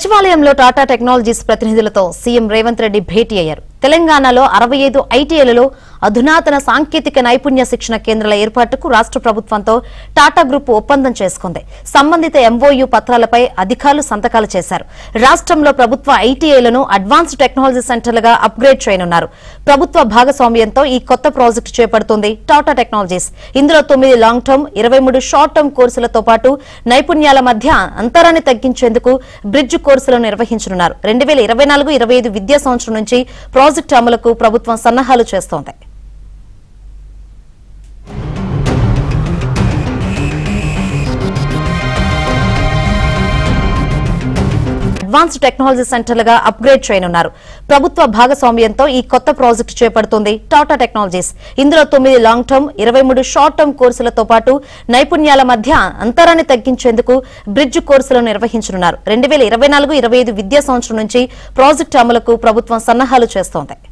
సచివాలయంలో టాటా టెక్నాలజీస్ ప్రతినిధులతో సీఎం రేవంత్ రెడ్డి భేటీ అయ్యారు. తెలంగాణలో 65 ఐటీఐలలో అధునాతన సాంకేతిక నైపుణ్య శిక్షణ కేంద్రాల ఏర్పాటుకు రాష్ట్ర ప్రభుత్వంతో టాటా గ్రూప్ ఒప్పందం చేసుకుంది. సంబంధిత ఎంఓయూ పత్రాలపై అధికారులు సంతకాలు చేశారు. రాష్ట్రంలో ప్రభుత్వ ఐటీఐలను అడ్వాన్స్డ్ టెక్నాలజీ సెంటర్లుగా అప్గ్రేడ్ చేయనున్నారు. ప్రభుత్వ భాగస్వామ్యంతో ఈ కొత్త ప్రాజెక్టు చేపడుతుంది టాటా టెక్నాలజీస్. ఇందులో 9 లాంగ్ టర్మ్, 23 షార్ట్ టర్మ్ కోర్సులతో పాటు నైపుణ్యాల మధ్య అంతరాన్ని తగ్గించేందుకు బ్రిడ్జ్ కోర్సులను నిర్వహించనున్నారు. 2024-25 విద్యా సంవత్సరం నుంచి ప్రాజెక్టు అమలుకు ప్రభుత్వం సన్నాహాలు చేస్తోంది. అడ్వాన్స్డ్ టెక్నాలజీ సెంటర్లుగా అప్గ్రేడ్ చేయనున్నారు. ప్రభుత్వ భాగస్వామ్యంతో ఈ కొత్త ప్రాజెక్టు చేపడుతుంది టాటా టెక్నాలజీస్. ఇందులో 9 లాంగ్ టర్మ్, 23 షార్ట్ టర్మ్ కోర్సులతో పాటు నైపుణ్యాల మధ్య అంతరాన్ని తగ్గించేందుకు బ్రిడ్జ్ కోర్సులను నిర్వహించనున్నారు. 2024-25 విద్యా సంవత్సరం నుంచి ప్రాజెక్టు అమలుకు ప్రభుత్వం సన్నాహాలు చేస్తోంది.